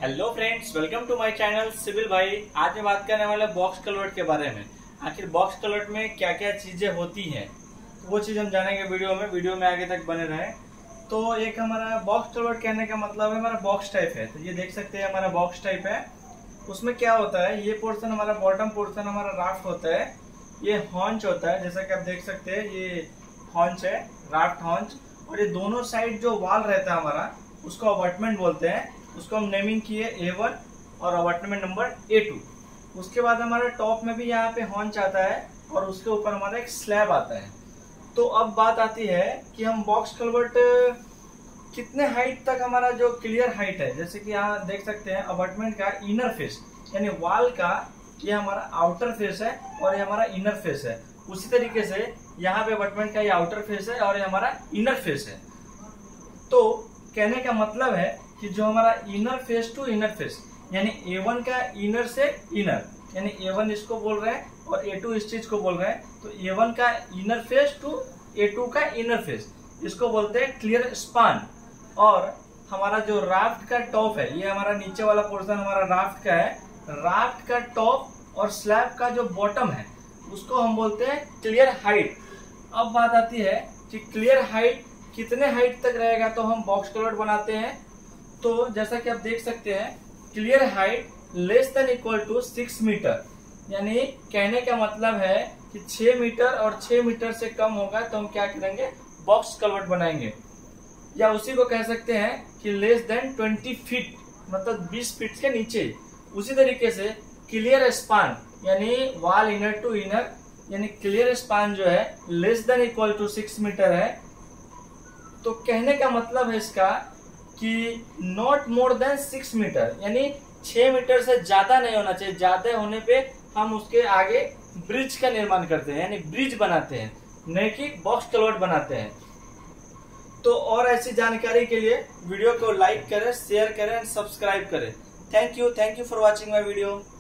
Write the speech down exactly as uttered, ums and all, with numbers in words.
Hello friends, welcome to my channel civil भाई। आज मैं बात करने वाला बॉक्स कलवर्ट के बारे में। आखिर बॉक्स कलवर्ट में क्या क्या चीजें होती हैं, तो वो चीज हम जानेंगे वीडियो में। वीडियो में आगे तक बने रहें। तो एक हमारा बॉक्स कलवर्ट कहने का मतलब है हमारा बॉक्स टाइप है। तो ये देख सकते हैं हमारा बॉक्स टाइप है। उसमें क्या होता है, ये पोर्शन हमारा बॉटम पोर्शन हमारा राफ्ट होता है, ये हॉन्च होता है। जैसा कि आप देख सकते हैं ये हॉन्च है, राफ्ट हॉन्च। और ये दोनों साइड जो वाल रहता है हमारा, उसको अबटमेंट बोलते हैं। उसको हम नेमिंग किए ए वन और अबटमेंट नंबर ए टू। उसके बाद हमारा टॉप में भी यहाँ पे हॉन्च आता है और उसके ऊपर हमारा एक स्लैब आता है। तो अब बात आती है कि हम बॉक्स कलवर्ट कितने हाइट तक, हमारा जो क्लियर हाइट है, जैसे कि यहाँ देख सकते हैं अबटमेंट का इनर फेस यानी वाल का, ये हमारा आउटर फेस है और ये हमारा इनर फेस है। उसी तरीके से यहाँ पे अबटमेंट का ये आउटर फेस है और ये हमारा इनर फेस है। तो कहने का मतलब है कि जो हमारा inner face to inner face यानी ए वन का इनर से इनर, यानी ए वन इसको बोल रहे हैं और ए टू इस चीज को बोल रहे हैं। तो ए वन का inner face to A two का इनर फेस, इसको बोलते हैं क्लियर स्पान। और हमारा जो राफ्ट का टॉप है, ये हमारा नीचे वाला पोर्शन हमारा राफ्ट का है। राफ्ट का टॉप और स्लैब का जो बॉटम है, उसको हम बोलते हैं क्लियर हाइट। अब बात आती है कि क्लियर हाइट कितने हाइट तक रहेगा तो हम बॉक्स कलवर्ट बनाते हैं। तो जैसा कि आप देख सकते हैं, clear height less than equal to six metre, यानी कहने का मतलब है कि छह मीटर और छह मीटर से कम होगा तो हम क्या करेंगे, बॉक्स कलवर्ट बनाएंगे। या उसी को कह सकते हैं कि लेस देन ट्वेंटी फीट, मतलब बीस फीट के नीचे। उसी तरीके से क्लियर स्पान यानी वाल इनर टू इनर, यानी क्लियर स्पान जो है less than equal to six metre है। तो कहने का मतलब है इसका कि not more than six metre, यानी छह मीटर से ज्यादा नहीं होना चाहिए। ज्यादा होने पे हम उसके आगे ब्रिज का निर्माण करते हैं, यानी ब्रिज बनाते हैं, नहीं कि बॉक्स कलवर्ट बनाते हैं। तो और ऐसी जानकारी के लिए वीडियो को लाइक करें, शेयर करें, सब्सक्राइब करें। Thank you thank you for watching my video.